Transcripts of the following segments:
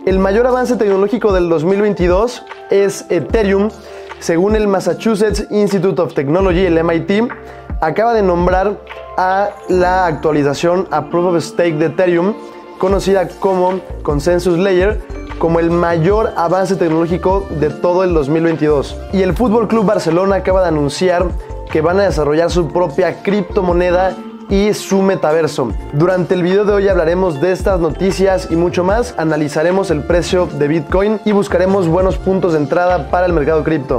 El mayor avance tecnológico del 2022 es Ethereum. Según el Massachusetts Institute of Technology, el MIT, acaba de nombrar a la actualización a Proof of Stake de Ethereum, conocida como Consensus Layer, como el mayor avance tecnológico de todo el 2022. Y el Fútbol Club Barcelona acaba de anunciar que van a desarrollar su propia criptomoneda y su metaverso. Durante el video de hoy hablaremos de estas noticias y mucho más. Analizaremos el precio de Bitcoin y buscaremos buenos puntos de entrada para el mercado cripto.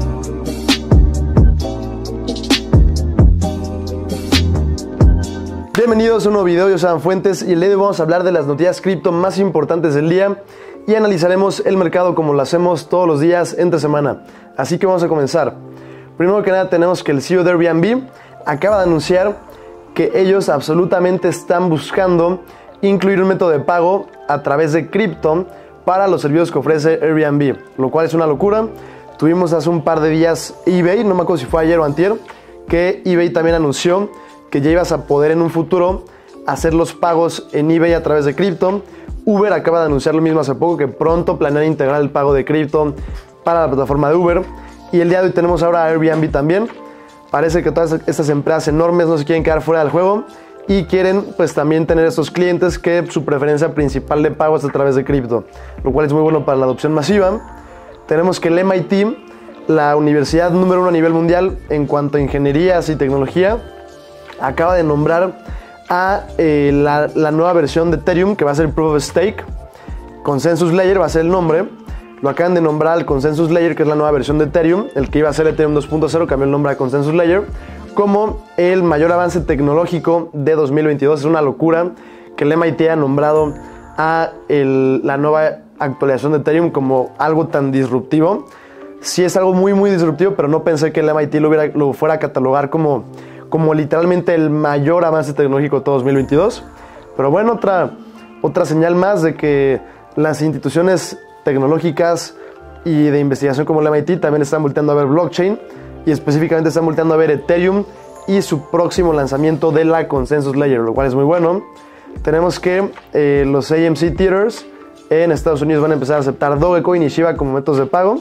Bienvenidos a un nuevo video, yo soy Adam Fuentes y el día de hoy vamos a hablar de las noticias cripto más importantes del día y analizaremos el mercado como lo hacemos todos los días entre semana. Así que vamos a comenzar. Primero que nada tenemos que el CEO de Airbnb acaba de anunciar que ellos absolutamente están buscando incluir un método de pago a través de cripto para los servicios que ofrece Airbnb, lo cual es una locura. Tuvimos hace un par de días eBay, no me acuerdo si fue ayer o antier, que eBay también anunció que ya ibas a poder en un futuro hacer los pagos en eBay a través de cripto. Uber acaba de anunciar lo mismo hace poco, que pronto planean integrar el pago de cripto para la plataforma de Uber. Y el día de hoy tenemos ahora a Airbnb también. Parece que todas estas empresas enormes no se quieren quedar fuera del juego y quieren pues también tener estos clientes que su preferencia principal de pago es a través de cripto, lo cual es muy bueno para la adopción masiva. Tenemos que el MIT, la universidad número 1 a nivel mundial en cuanto a ingenierías y tecnología, acaba de nombrar a la nueva versión de Ethereum, que va a ser Proof of Stake. Consensus Layer va a ser el nombre. Lo acaban de nombrar al Consensus Layer, que es la nueva versión de Ethereum. El que iba a ser Ethereum 2.0 cambió el nombre a Consensus Layer, como el mayor avance tecnológico de 2022. Es una locura que el MIT haya nombrado a la nueva actualización de Ethereum como algo tan disruptivo. Sí es algo muy disruptivo, pero no pensé que el MIT lo fuera a catalogar como literalmente el mayor avance tecnológico de todo 2022. Pero bueno, otra señal más de que las instituciones tecnológicas y de investigación como el MIT también están volteando a ver blockchain y específicamente están volteando a ver Ethereum y su próximo lanzamiento de la Consensus Layer, lo cual es muy bueno. Tenemos que los AMC Theaters en Estados Unidos van a empezar a aceptar Dogecoin y Shiba como métodos de pago.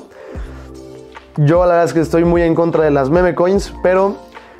Yo la verdad es que estoy muy en contra de las meme coins, pero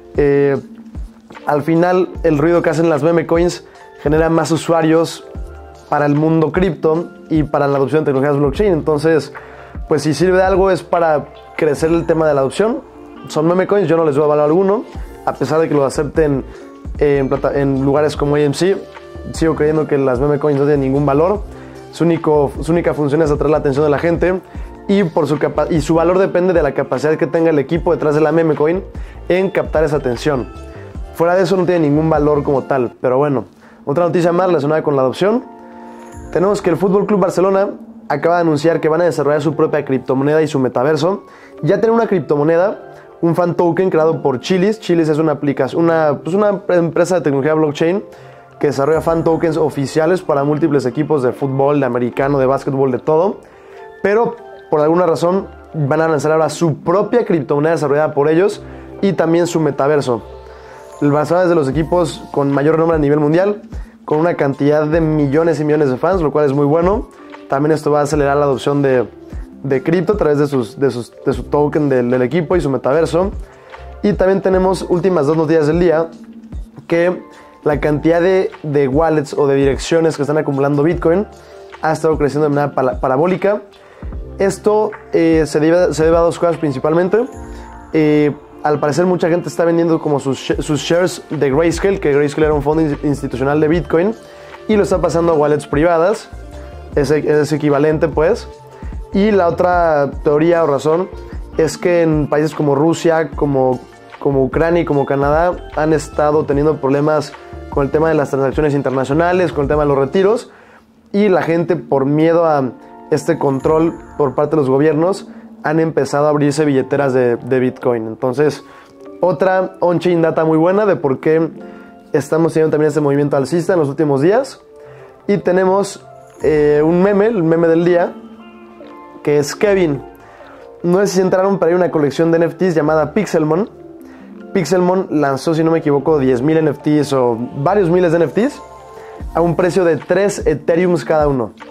al final el ruido que hacen las meme coins genera más usuarios para el mundo cripto y para la adopción de tecnologías blockchain. Entonces, pues si sirve de algo es para crecer el tema de la adopción. Son meme coins, yo no les doy valor alguno, a pesar de que lo acepten en lugares como AMC. Sigo creyendo que las meme coins no tienen ningún valor. Su única función es atraer la atención de la gente y su valor depende de la capacidad que tenga el equipo detrás de la meme coin en captar esa atención. Fuera de eso no tiene ningún valor como tal. Pero bueno, otra noticia más relacionada con la adopción. Tenemos que el Fútbol Club Barcelona acaba de anunciar que van a desarrollar su propia criptomoneda y su metaverso. Ya tienen una criptomoneda, un fan token creado por Chiliz. Chiliz es una empresa de tecnología blockchain que desarrolla fan tokens oficiales para múltiples equipos de fútbol, de americano, de básquetbol, de todo. Pero por alguna razón van a lanzar ahora su propia criptomoneda desarrollada por ellos y también su metaverso. El Barcelona es de los equipos con mayor nombre a nivel mundial, con una cantidad de millones y millones de fans, lo cual es muy bueno. También esto va a acelerar la adopción de cripto a través de su token del equipo y su metaverso. Y también tenemos últimas dos noticias del día, que la cantidad de wallets o de direcciones que están acumulando Bitcoin ha estado creciendo de manera parabólica. Esto se debe a dos cosas principalmente. Al parecer mucha gente está vendiendo como sus shares de Grayscale, que Grayscale era un fondo institucional de Bitcoin, y lo está pasando a wallets privadas. Es equivalente pues. Y la otra teoría o razón es que en países como Rusia, como Ucrania y como Canadá han estado teniendo problemas con el tema de las transacciones internacionales, con el tema de los retiros, y la gente, por miedo a este control por parte de los gobiernos, han empezado a abrirse billeteras de Bitcoin. Entonces, otra on-chain data muy buena de por qué estamos teniendo también este movimiento alcista en los últimos días. Y tenemos un meme, el meme del día, que es Kevin. No sé si entraron, pero hay una colección de NFTs llamada Pixelmon. Pixelmon lanzó, si no me equivoco, 10,000 NFTs o varios miles de NFTs a un precio de 3 Ethereums cada uno.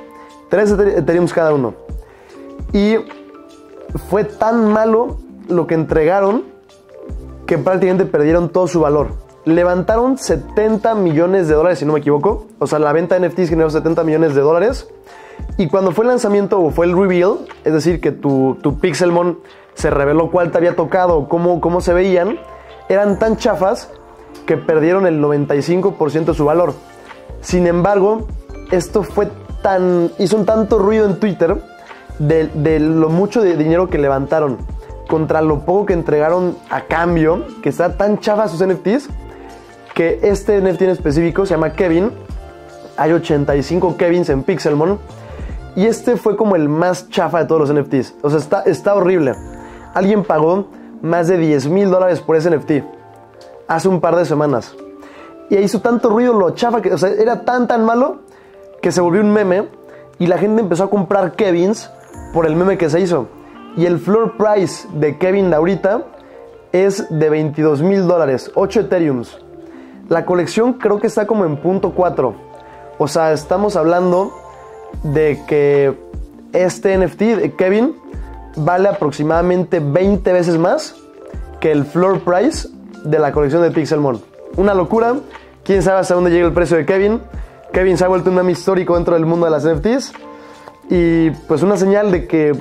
3 Ethereums cada uno. Y fue tan malo lo que entregaron que prácticamente perdieron todo su valor. Levantaron $70 millones, si no me equivoco. O sea, la venta de NFTs generó $70 millones. Y cuando fue el lanzamiento o fue el reveal, es decir, que tu Pixelmon se reveló cuál te había tocado, cómo se veían, eran tan chafas que perdieron el 95% de su valor. Sin embargo, esto hizo un tanto ruido en Twitter de lo mucho de dinero que levantaron contra lo poco que entregaron a cambio, que está tan chafa sus NFTs, que este NFT en específico se llama Kevin. Hay 85 Kevins en Pixelmon y este fue como el más chafa de todos los NFTs. O sea, está horrible. Alguien pagó más de $10,000 por ese NFT hace un par de semanas y hizo tanto ruido lo chafa que, o sea, era tan malo que se volvió un meme y la gente empezó a comprar Kevins por el meme que se hizo. Y el floor price de Kevin de ahorita es de $22,000, 8 Ethereums. La colección creo que está como en 0.4. O sea, estamos hablando de que este NFT de Kevin vale aproximadamente 20 veces más que el floor price de la colección de Pixelmon. Una locura. Quién sabe hasta dónde llega el precio de Kevin. Kevin se ha vuelto un meme histórico dentro del mundo de las NFTs. Y pues una señal de que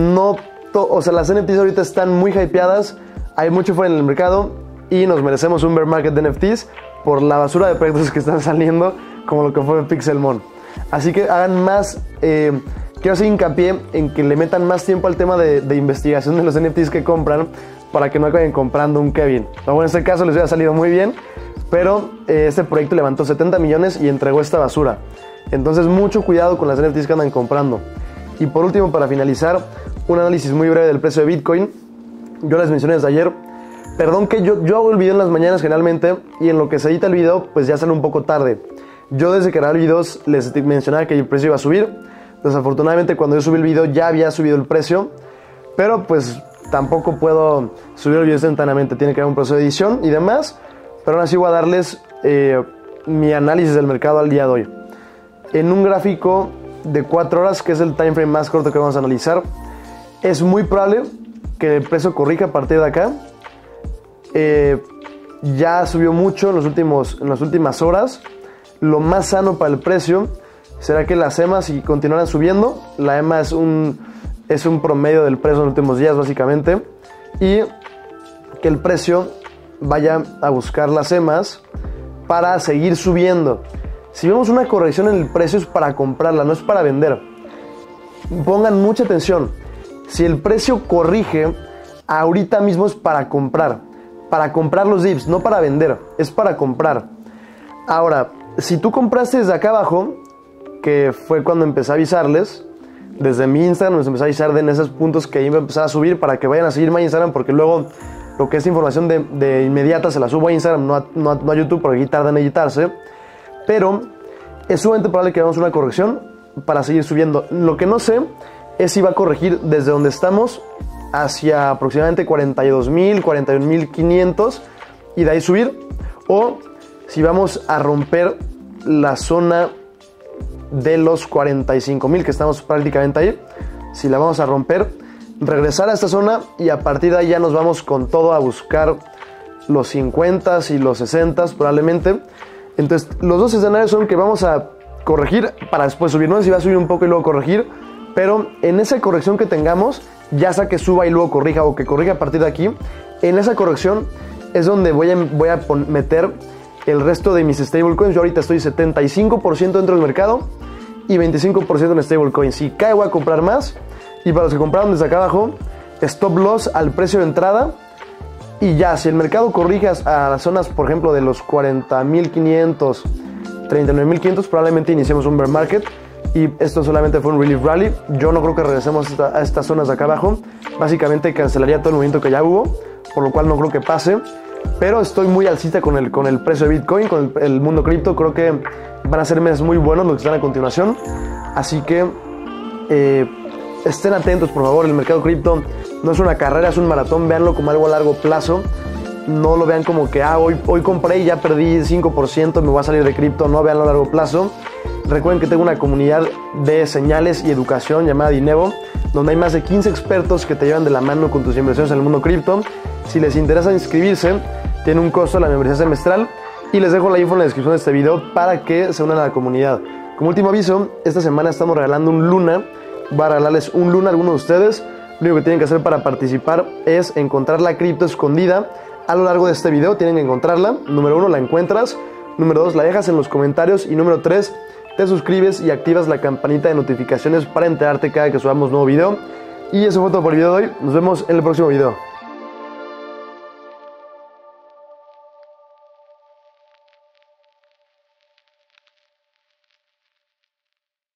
las NFTs ahorita están muy hypeadas. Hay mucho fuera en el mercado y nos merecemos un bear market de NFTs por la basura de proyectos que están saliendo, como lo que fue Pixelmon. Así que hagan más, quiero hacer hincapié en que le metan más tiempo al tema de investigación de los NFTs que compran, para que no acaben comprando un Kevin. Bueno, en este caso les hubiera salido muy bien, pero este proyecto levantó 70 millones y entregó esta basura. Entonces mucho cuidado con las NFTs que andan comprando. Y por último, para finalizar, un análisis muy breve del precio de Bitcoin. Yo les mencioné desde ayer. Perdón que yo hago el video en las mañanas generalmente, y en lo que se edita el video pues ya sale un poco tarde. Yo desde que grabé videos les mencionaba que el precio iba a subir. Desafortunadamente cuando yo subí el video ya había subido el precio, pero pues tampoco puedo subir el video instantáneamente, tiene que haber un proceso de edición y demás. Pero aún así voy a darles mi análisis del mercado al día de hoy. En un gráfico de 4 horas, que es el time frame más corto que vamos a analizar, es muy probable que el precio corrija a partir de acá. Ya subió mucho en las últimas horas. Lo más sano para el precio será que las EMA, si continuaran subiendo, la EMA es un promedio del precio en los últimos días básicamente, y que el precio vaya a buscar las EMAs para seguir subiendo. Si vemos una corrección en el precio es para comprarla, no es para vender. Pongan mucha atención. Si el precio corrige, ahorita mismo es para comprar los dips, no para vender, es para comprar. Ahora, si tú compraste desde acá abajo, que fue cuando empecé a avisarles, desde mi Instagram les empecé a avisar en esos puntos que iba a empezar a subir para que vayan a seguirme a Instagram, porque luego lo que es información de inmediata se la subo a Instagram, no a YouTube, porque aquí tardan en editarse. Pero es sumamente probable que hagamos una corrección para seguir subiendo. Lo que no sé es si va a corregir desde donde estamos hacia aproximadamente 42,000, 41,500 y de ahí subir, o si vamos a romper la zona de los 45,000, que estamos prácticamente ahí. Si la vamos a romper, regresar a esta zona y a partir de ahí ya nos vamos con todo a buscar los 50 y los 60 probablemente. Entonces los dos escenarios son que vamos a corregir para después subir, no sé si va a subir un poco y luego corregir, pero en esa corrección que tengamos, ya sea que suba y luego corrija o que corrija a partir de aquí, en esa corrección es donde voy a meter el resto de mis stablecoins. Yo ahorita estoy 75% dentro del mercado y 25% en stablecoins. Si cae voy a comprar más, y para los que compraron desde acá abajo, stop loss al precio de entrada. Y ya, si el mercado corrige a las zonas, por ejemplo, de los 40,500, 39,500, probablemente iniciemos un bear market. Y esto solamente fue un relief rally. Yo no creo que regresemos a estas zonas de acá abajo. Básicamente cancelaría todo el movimiento que ya hubo, por lo cual no creo que pase. Pero estoy muy alcista con el precio de Bitcoin, con el mundo cripto. Creo que van a ser meses muy buenos los que están a continuación. Así que estén atentos, por favor. El mercado cripto no es una carrera, es un maratón. Véanlo como algo a largo plazo. No lo vean como que hoy compré y ya perdí 5%, me voy a salir de cripto. No, véanlo a largo plazo. Recuerden que tengo una comunidad de señales y educación llamada Dinevo, donde hay más de 15 expertos que te llevan de la mano con tus inversiones en el mundo cripto. Si les interesa inscribirse, tiene un costo la membresía semestral y les dejo la info en la descripción de este video para que se unan a la comunidad. Como último aviso, esta semana estamos regalando un Luna. Voy a regalarles un Luna a algunos de ustedes. Lo único que tienen que hacer para participar es encontrar la cripto escondida a lo largo de este video. Tienen que encontrarla. Número 1, la encuentras. Número 2, la dejas en los comentarios. Y número 3, te suscribes y activas la campanita de notificaciones para enterarte cada que subamos nuevo video. Y eso fue todo por el video de hoy. Nos vemos en el próximo video.